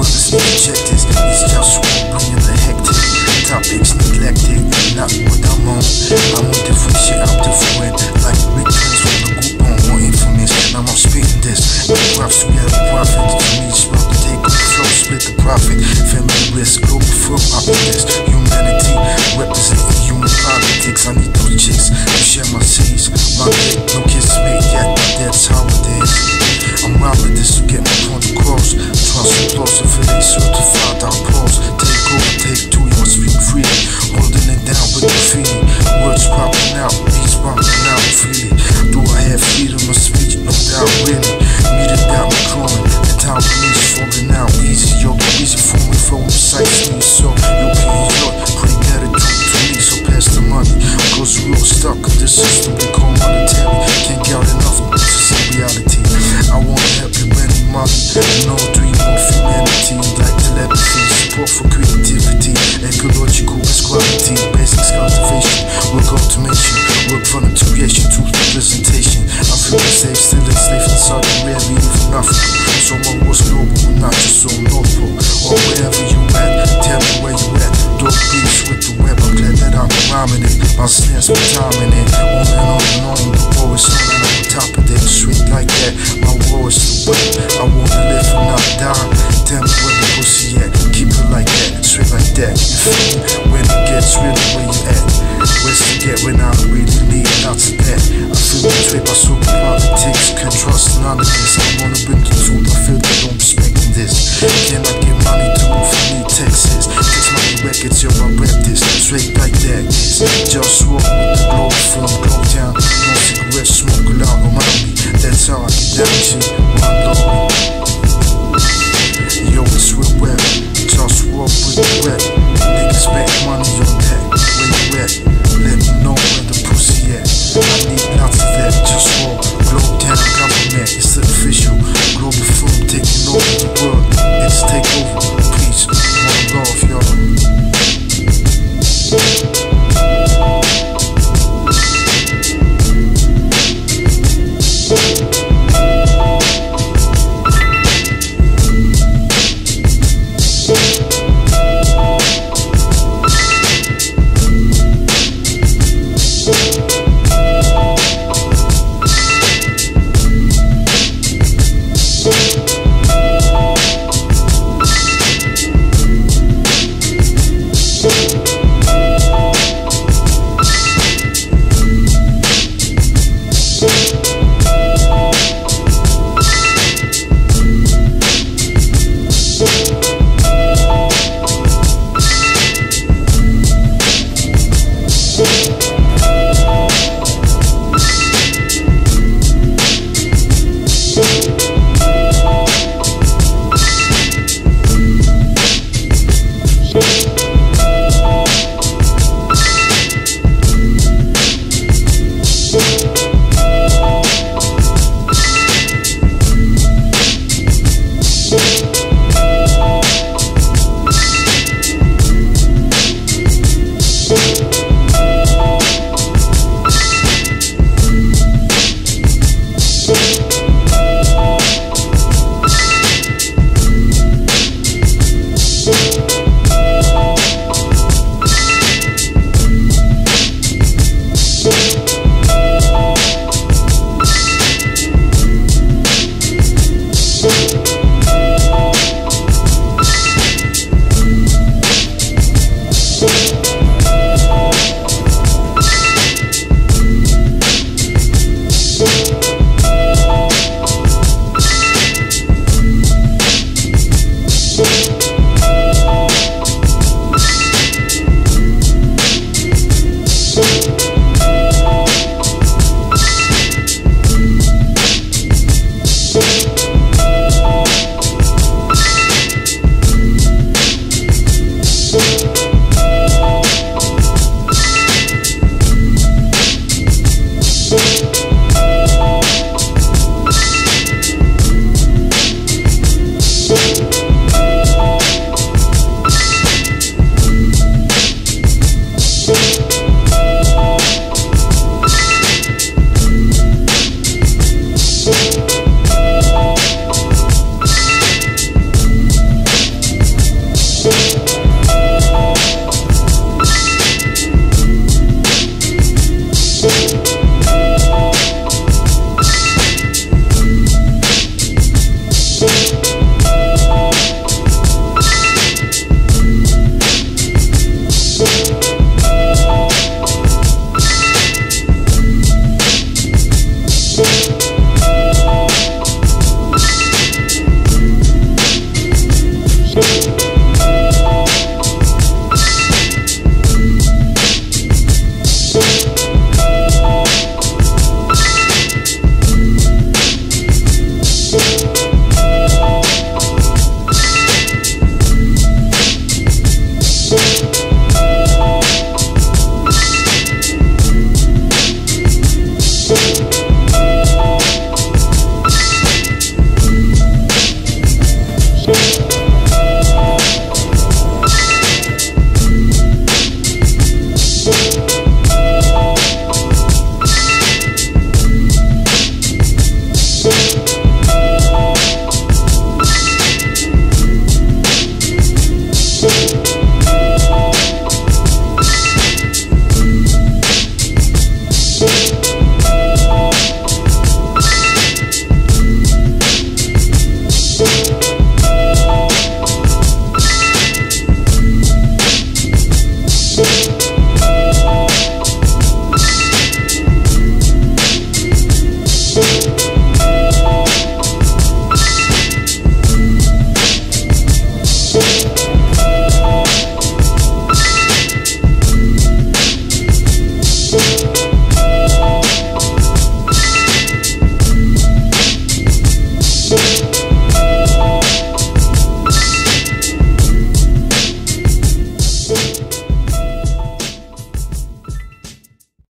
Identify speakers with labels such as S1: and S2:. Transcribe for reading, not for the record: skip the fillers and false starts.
S1: Let's check this. It's just war, bringing the hectic. Topics neglected, not what I'm on. I'm on different shit, I'm different. Like big twins from the group on more infamous. Now I'm spitting this. Props together, profit. To me, it's about to take the flow, split the profit. Family risk, global firm, opulence. Humanity, representing human politics. I need those chicks to share my cities. My dick, no kisses made yet, but that's how it is. I'm robbing this to get my point across. Trust so close, affiliate certified, I'll pause. Take over, take two, you must speak freely. Holding it down with the feeling. Words popping out, beats popping out freely. Do I have freedom of speech? No doubt, really. Meeting got me crawling. The time for me is falling out. Easy, yo, easy for me, from the sights me. So, you can enjoy, pretty better to me. So pass the money. Cause the real stuck in this system we call monetary. Can't get enough to see reality. I wanna help you any money. No dream of humanity. Like telepathy, support for creativity. Ecological equality, basics cultivation. Work automation, work for the creation, truth representation. I feel safe, still enslaved inside the rarely even Africa. So my war's global, not just on North Pole. Or wherever you at, tell me where you at. Dope beats with the web, I'm glad that I'm rhyming it. My snares be timing it. On and on, the war is on and on top of it. Straight like that, my war is the way. I wanna live and not die. Tell me where the pussy at, keep it like that, straight like that. You feel me? When it gets really where you at. Where's to get when I really need lots of that. I feel betrayed by so many politics. Can't trust none of this. I wanna bring the truth, I feel they don't respect this. Cannot get money to move for me, Texas. Text money records, yo, I rap this. Straight like that, yes. JustWar with the Globalfirm, glow down. No cigarettes, smoke loud around me. That's how I get down to OneLove.